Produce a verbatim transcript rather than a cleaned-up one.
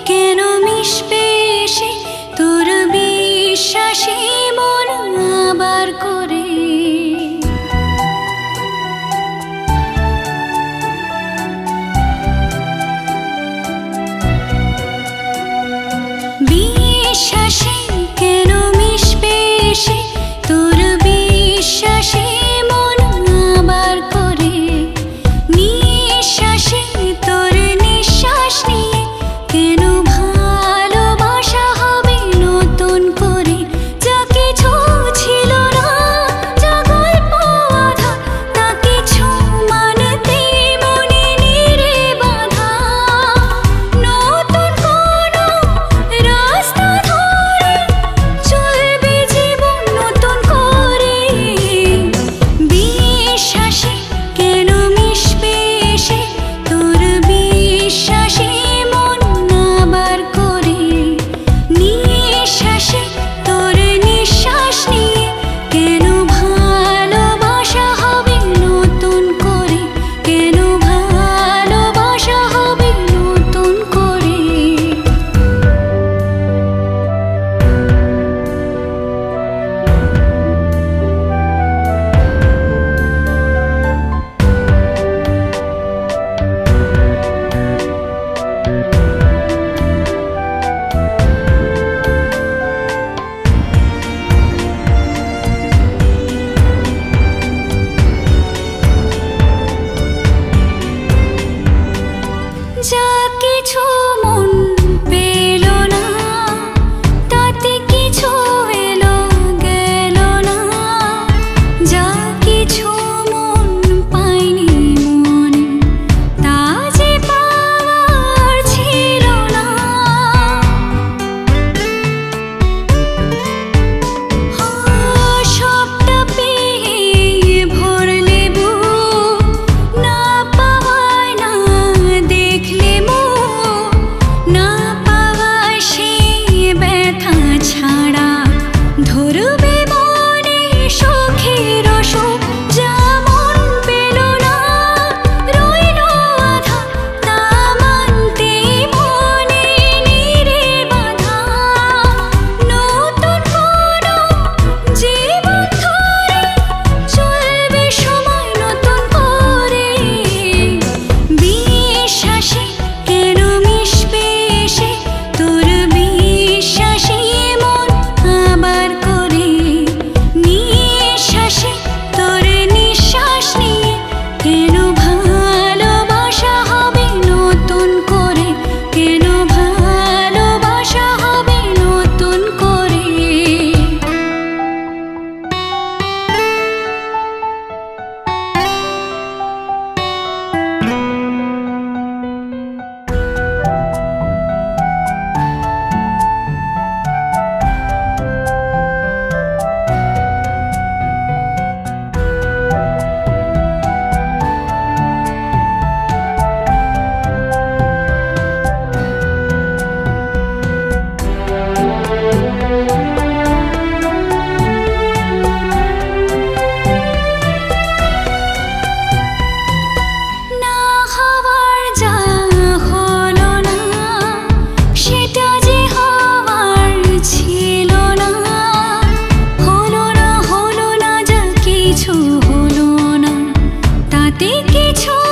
কেন মিশবে এসে তোর বিশ্বাসে মন আবার করে। বিশ্বাসে কেন মিশবে এসে তোর বিশ্বাসে মন আবার করে। নিঃশ্বাসে তোর নিঃশ্বাস নিয়ে কেন ভালোবাসা হবে নতুন করে। যা কিছু ছিল না, যা গল্প আধা, তা কিছু মানতে মনে নিরে বাধা। নতুন কোনো রাস্তা ধরে চলবে জীবন নতুন করে। বিশ্বাসে কেন মিশবে এসে তোর বিশ্বাসে মন আবার করে। নিঃশ্বাসে তোর নিঃশ্বাস নিয়ে কেন ভালোবাসা হবে নতুন করে। কেন ভালোবাসা হবে নতুন করে। যা কিছু মন পেল না, তাতে কিছু এলো গেল না। যা কিছু মন পায়নি মনে, তা যে পাওয়ার ছিল না। সবটা পেয়ে ভরলে বুক, না পাওয়ায় না দেখলে মুখ। না পাওয়ায় সেই ব্যথা ছাড়া ধরবে মনে সুখের সুখ। যা মন পেল না, রইল আধা, তা মানতে মনে নিরে বাধা। নতুন কোনো জীবন ধরে চলবে সময় নতুন করে। বিশ্বাসে কেন মিশবে এসে তোর বিশ্বাসে মন আবার করে। নিঃশ্বাসে তোর নিঃশ্বাস নিয়ে কেন ভালোবাসা হবে নতুন করে। কেন ভালোবাসা হবে নতুন করে। না হওয়ার যা হলো না, সেটা যে হওয়ার ছিল না। হলো না, হলো না, যা কিছু হলো না, তাতে কিছু